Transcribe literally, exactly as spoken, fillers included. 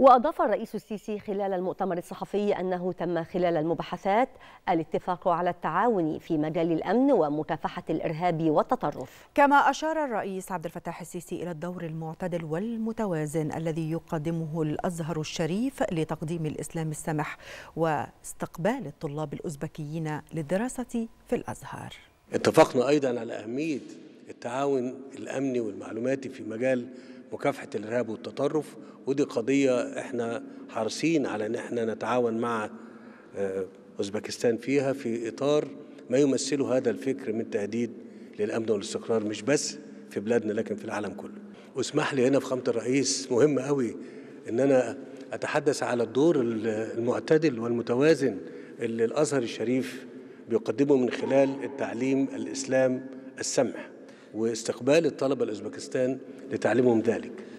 وأضاف الرئيس السيسي خلال المؤتمر الصحفي أنه تم خلال المباحثات الاتفاق على التعاون في مجال الأمن ومكافحة الإرهاب والتطرف. كما أشار الرئيس عبد الفتاح السيسي إلى الدور المعتدل والمتوازن الذي يقدمه الأزهر الشريف لتقديم الإسلام السمح واستقبال الطلاب الأوزبكيين للدراسة في الأزهر. اتفقنا أيضا على أهمية التعاون الأمني والمعلوماتي في مجال مكافحة الإرهاب والتطرف، ودي قضية احنا حريصين على ان احنا نتعاون مع أوزبكستان فيها في إطار ما يمثله هذا الفكر من تهديد للأمن والاستقرار مش بس في بلادنا لكن في العالم كله. واسمح لي هنا فخامة الرئيس مهم قوي ان انا اتحدث على الدور المعتدل والمتوازن اللي الأزهر الشريف بيقدمه من خلال التعليم الإسلام السمح واستقبال الطلبة الأوزبكستان لتعليمهم ذلك.